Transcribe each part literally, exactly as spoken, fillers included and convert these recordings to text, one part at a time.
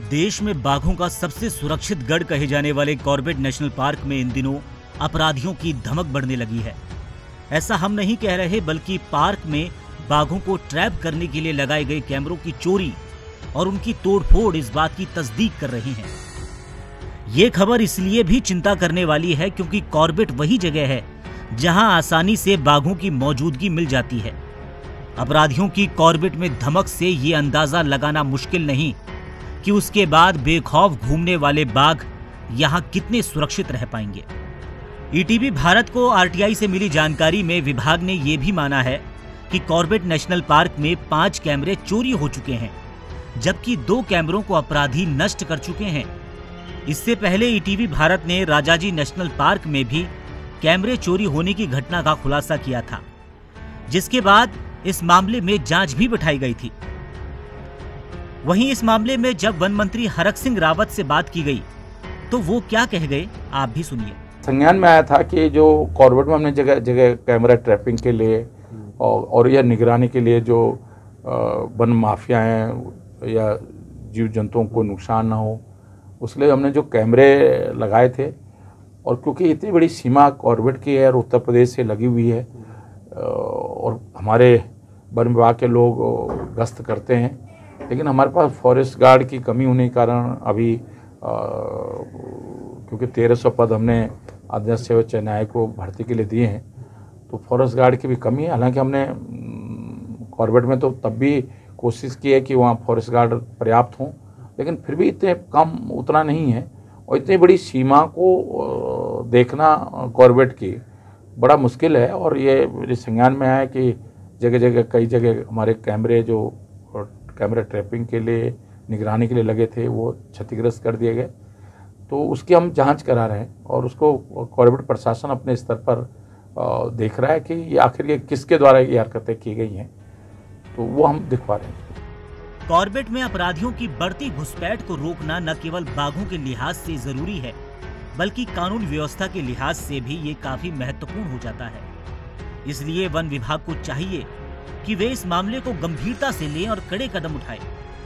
देश में बाघों का सबसे सुरक्षित गढ़ कहे जाने वाले कॉर्बेट नेशनल पार्क में इन दिनों अपराधियों की धमक बढ़ने लगी है। ऐसा हम नहीं कह रहे, बल्कि पार्क में बाघों को ट्रैप करने के लिए लगाए गए कैमरों की चोरी और उनकी तोड़फोड़ इस बात की तस्दीक कर रहे हैं। ये खबर इसलिए भी चिंता करने वाली है क्योंकि कॉर्बेट वही जगह है जहां आसानी से बाघों की मौजूदगी मिल जाती है। अपराधियों की कॉर्बेट में धमक से ये अंदाजा लगाना मुश्किल नहीं कि उसके बाद बेखौफ घूमने वाले बाघ यहां कितने सुरक्षित रह पाएंगे। ईटीवी भारत को आरटीआई से मिली जानकारी में विभाग ने यह भी माना है कि कॉर्बेट नेशनल पार्क में पांच कैमरे चोरी हो चुके हैं, जबकि दो कैमरों को अपराधी नष्ट कर चुके हैं। इससे पहले ईटीवी भारत ने राजाजी नेशनल पार्क में भी कैमरे चोरी होने की घटना का खुलासा किया था, जिसके बाद इस मामले में जांच भी बिठाई गई थी। वहीं इस मामले में जब वन मंत्री हरक सिंह रावत से बात की गई तो वो क्या कह गए, आप भी सुनिए। संज्ञान में आया था कि जो कॉर्बेट में हमने जगह जगह कैमरा ट्रैपिंग के लिए और, और या निगरानी के लिए जो वन माफिया हैं या जीव जंतुओं को नुकसान ना हो, उसके लिए हमने जो कैमरे लगाए थे। और क्योंकि इतनी बड़ी सीमा कॉर्बेट की है और उत्तर प्रदेश से लगी हुई है और हमारे वन विभाग के लोग गश्त करते हैं, लेकिन हमारे पास फॉरेस्ट गार्ड की कमी होने के कारण अभी आ, क्योंकि तेरह सौ पद हमने आदर्श सेवा चयन को भर्ती के लिए दिए हैं, तो फॉरेस्ट गार्ड की भी कमी है। हालांकि हमने कॉर्बेट में तो तब भी कोशिश की है कि वहाँ फॉरेस्ट गार्ड पर्याप्त हों, लेकिन फिर भी इतने कम उतना नहीं है। और इतनी बड़ी सीमा को देखना कॉर्बेट की बड़ा मुश्किल है। और ये मेरे संज्ञान में आया कि जगह जगह कई जगह हमारे कैमरे जो कैमरा ट्रैपिंग के लिए निगरानी के लिए लगे थे वो क्षतिग्रस्त कर दिए गए। तो उसकी हम जांच करा रहे हैं और उसको कॉर्बेट प्रशासन अपने स्तर पर देख रहा है कि ये आखिर ये किसके द्वारा ये हरकतें की गई हैं, तो वो हम दिखवा रहे हैं। कॉर्बेट में अपराधियों की बढ़ती घुसपैठ को रोकना न केवल बाघों के लिहाज से जरूरी है, बल्कि कानून व्यवस्था के लिहाज से भी ये काफी महत्वपूर्ण हो जाता है। इसलिए वन विभाग को चाहिए कि वे इस मामले को गंभीरता से लें और कड़े कदम उठाएं,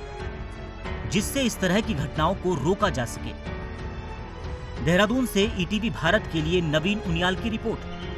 जिससे इस तरह की घटनाओं को रोका जा सके। देहरादून से ईटीवी भारत के लिए नवीन उनियाल की रिपोर्ट।